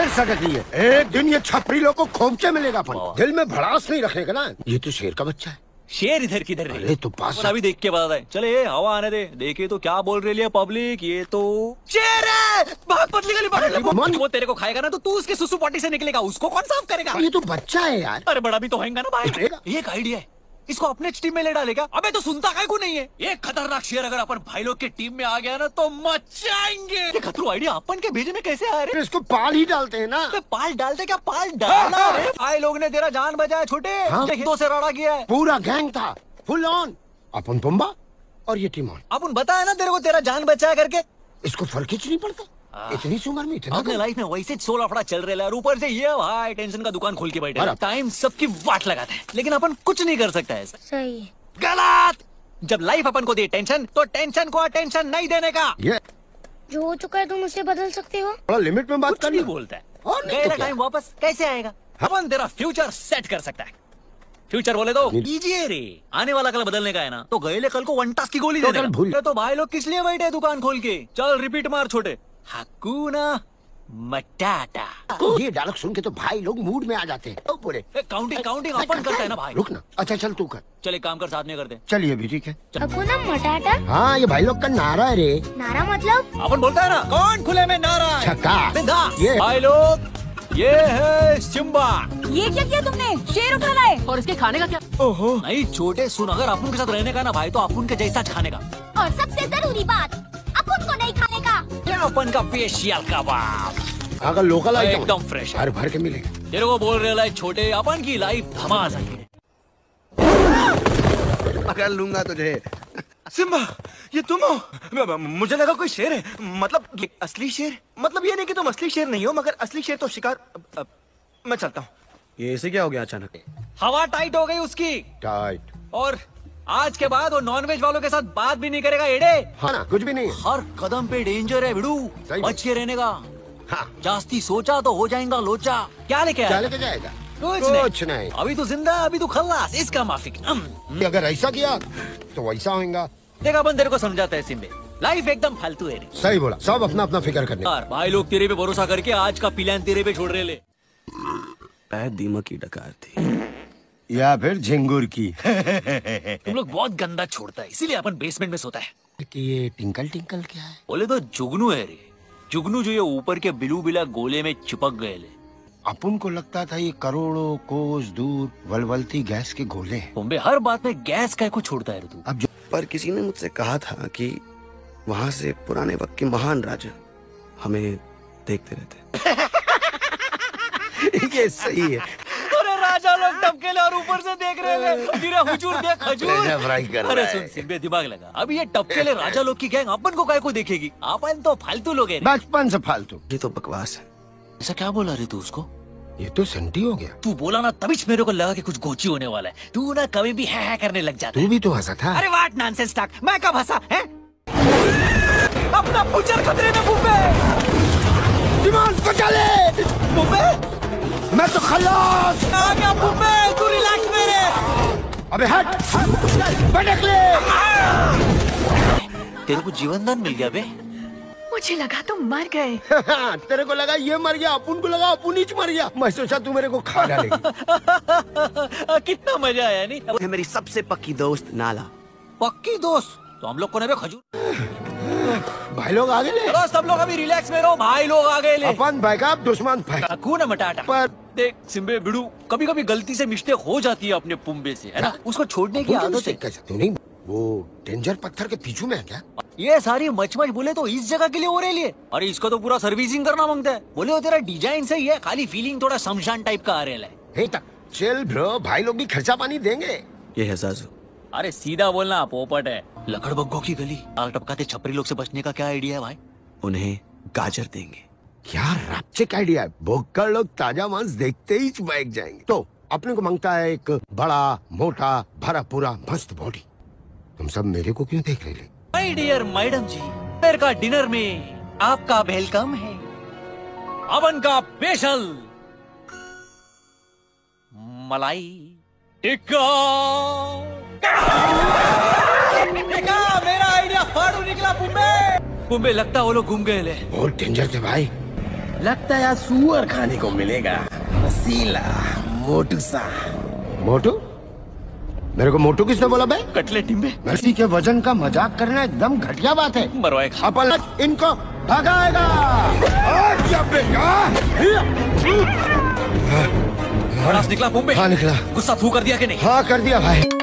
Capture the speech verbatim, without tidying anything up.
फिर सटक रही है। एक दिन ये छपरी लोग को खोपचे मिलेगा अपन। दिल में भड़ास नहीं रखेगा ना। ये तो शेर का बच्चा है। शेर इधर किधर रही? अरे तो पास अभी देख के बता दे। चले ये हवा आने दे। देखे तो क्या बोल रही है पब्लिक, ये तो शेर है। भाग पतली गली भाग। वो तेरे को खाएगा ना तो तू उसके सुसु पॉटी से निकलेगा, उसको कौन साफ करेगा? ये तो बच्चा है यार। अरे बड़ा भी तो होगा ना भाई। एक आइडिया है, इसको अपने टीम में ले डालेगा। अबे तो सुनता है को नहीं है। ये खतरनाक शेर अगर अपन भाई लोग के टीम में आ गया ना तो मचाएंगे। ये खतरू आइडिया अपन के भेजे में कैसे आ रहे? इसको पाल ही डालते हैं ना। पाल डालते क्या? पाल डाला रे। भाई लोग ने तेरा जान बचाया छोटे। हाँ? हिंदों से रड़ा किया है। पूरा गैंग था फुल ऑन। अपन पुम्बा और ये टीम ऑन। अपन बताया ना तेरे को तेरा जान बचाया करके। इसको फर्क ही नहीं पड़ता। इतनी सी उम्र में इतना अपने लाइफ में वैसे सोलह फड़ा चल रहा है और ऊपर से ये भाई टेंशन का दुकान खोल के बैठे। टाइम सबकी वाट लगाते हैं लेकिन अपन कुछ नहीं कर सकता है। सही गलत। जब लाइफ अपन को दे टेंशन तो टेंशन को अटेंशन नहीं देने का। ये जो हो चुका है तुम उसे बदल सकते हो। थोड़ा लिमिट में बात करना बोलता है। और गया टाइम वापस कैसे आएगा? अपन तेरा फ्यूचर सेट कर सकता है। फ्यूचर बोले तो कीजिए रे। आने वाला कल बदलने का है ना तो गए कल को वन टास की गोली दे देगा। तो भाई लोग किस लिए बैठे दुकान खोल के? चल रिपीट मार छोटे। हकूना मटाटा। ये डायलॉग सुन के तो भाई लोग मूड में आ जाते हैं। तो पूरे काउंटिंग काउंटिंग अपन करता है ना भाई। रुक ना। अच्छा चल तू कर। चल एक काम कर, साथ में करते। चलिए भी ठीक है। हकूना मटाटा। हाँ ये भाई लोग का नारा है रे। नारा मतलब? अपन बोलता है ना कौन खुले में नारा छक्का। ये भाई लोग ये है सिम्बा। ये क्या किया तुमने? शेर उठा लाए और इसके खाने का क्या? ओहो नहीं छोटे सुन, अगर अपन के साथ रहने का ना भाई तो अपन के जैसा खाने का। और सबसे जरूरी बात अपन को नहीं खाने का। ये अपन का स्पेशल कबाब अगर लोकल आइटम एकदम फ्रेश हर भर के मिलेगा। तेरे को बोल रहे छोटे अपन की लाइफ धमाल है। पकड़ लूंगा तुझे। सिम्बा ये तुम हो? मुझे लगा कोई शेर है। मतलब असली शेर? मतलब ये नहीं कि तुम असली शेर नहीं हो मगर असली शेर तो शिकार। अब, अब, मैं चलता हूँ। ये इसे क्या हो गया अचानक? हवा टाइट हो गई उसकी। टाइट। और आज के बाद वो नॉनवेज वालों के साथ बात भी नहीं करेगा एडे। हाँ ना कुछ भी नहीं। हर कदम पे डेंजर है बिडू, बच के रहने का। हाँ। जास्ती सोचा तो हो जाएगा लोचा। क्या लेके क्या लेके जाएगा? कुछ, कुछ नहीं।, नहीं। अभी तो जिंदा, अभी तो खल्लास, इसका माफिक। अगर ऐसा किया तो वैसा होगा। देखा अपन तेरे को समझाता है सिम्बे, लाइफ एकदम फालतू है। सही बोला, सब अपना अपना फिक्र करने। यार भाई लोग तेरे पे भरोसा करके आज का प्लान तेरे पे छोड़ रहे ले। दीमक की डकार थी या फिर झिंगुर की। तुम लोग बहुत गंदा छोड़ता है इसीलिए अपन बेसमेंट में सोता है। कि ये टिंकल टिंकल क्या है? बोले तो जुगनू है रे। जुगनू जो ये ऊपर के बिलू बिला गोले में चिपक गए ले। अपन को लगता था ये करोड़ों कोस दूर वलवलती गैस के गोले। बॉम्बे हर बात में गैस का को छोड़ता है रे तू। अब जो पर किसी ने मुझसे कहा था कि वहाँ से पुराने वक्त के महान राजा हमें देखते रहते। ये सही है। अरे राजा लोग टपकेले और ऊपर से देख रहे हैं। गिरा हुजूर देख हजूर। अरे सुन सिम्बे दिमाग लगा, अभी ये टपकेले राजा लोग की गैंग अपन को काय को देखेगी? अपन तो फालतू लोग हैं। बचपन से फालतू। ये तो बकवास है। ऐसा क्या बोला रे तू उसको? ये तो संटी हो गया। तू बोला ना तभी मेरे को लगा कि कुछ गोची होने वाला है। तू ना कभी भी है, है करने लग जाता। तू भी तो हंसा था। अरे वाट नॉनसेंस टॉक, मैं कब हंसा है? अपना फ्यूचर खतरे में बुब्बे। दिमाग बचा ले बुब्बे। मैं तो खल्लास आ गया बुब्बे, तू रिलैक्स मेरे। अबे हट, भटक ले। तेरे को जीवन दान मिल गया बे। मुझे लगा तुम मर गए। तेरे को लगा ये मर गया, अपुन को लगा अपुन ही मर गया। मैं सोचा तू मेरे को खा डालेगी। कितना मजा आया नहीं? है मेरी सबसे पक्की दोस्त नाला। पक्की दोस्त? तो हम लोग को ना खजूर। भाई लोग आगे ले। चलो सब लोग अभी रिलैक्स में रहो। भाई लोग आगे ले। अपन बैकअप दुश्मन कून मटाटा। पर देख सिम्बे बिडू, कभी कभी गलती से मिस्टेक हो जाती है अपने पुम्बे से, है ना? उसको छोड़ने की आदत है। तू नहीं वो डेंजर पत्थर के पीछू में है क्या? ये सारी मचमच बोले तो इस जगह के लिए हो रही है। अरे इसको तो पूरा सर्विसिंग करना मांगता है। बोले वो तेरा डिजाइन सही है, खाली फीलिंग थोड़ा शमशान टाइप का आ रहा है। चल ब्रो, भाई लोग भी खर्चा पानी देंगे। ये है जाजू। अरे सीधा बोलना, पोपट है। लकड़बग्गों की गली, आग टपकाते छपरी लोग से बचने का क्या आइडिया है भाई? उन्हें गाजर देंगे। क्या रैप्चिक आइडिया है। भोक्कड़ लोग ताजा मांस देखते ही बैठ जाएंगे। तो अपने को मांगता है एक बड़ा मोटा भरा पूरा मस्त बॉडी। तुम सब मेरे को क्यों देख रहे? माय डियर मैडम जी, दोपहर का डिनर में आपका वेलकम है। अवन का स्पेशल मलाई टिक्का। टिक्का मेरा आइडिया फाड़ू निकला। बुम्बे बुम्बे लगता वो लोग घूम गए ले। बहुत डेंजर थे भाई। लगता है आज सुअर खाने को मिलेगा। रसीला मोटू सा। मोटू? मेरे को मोटू किसने बोला बे? कटलेट टिम्बे। किसी के वजन का मजाक करना एकदम घटिया बात है। मरवाएगा। अपन इनको भगाएगा। अच्छा बेटा। भड़ास निकला पुम्बे? हाँ निकला। गुस्सा फू कर दिया कि नहीं? हाँ कर दिया भाई।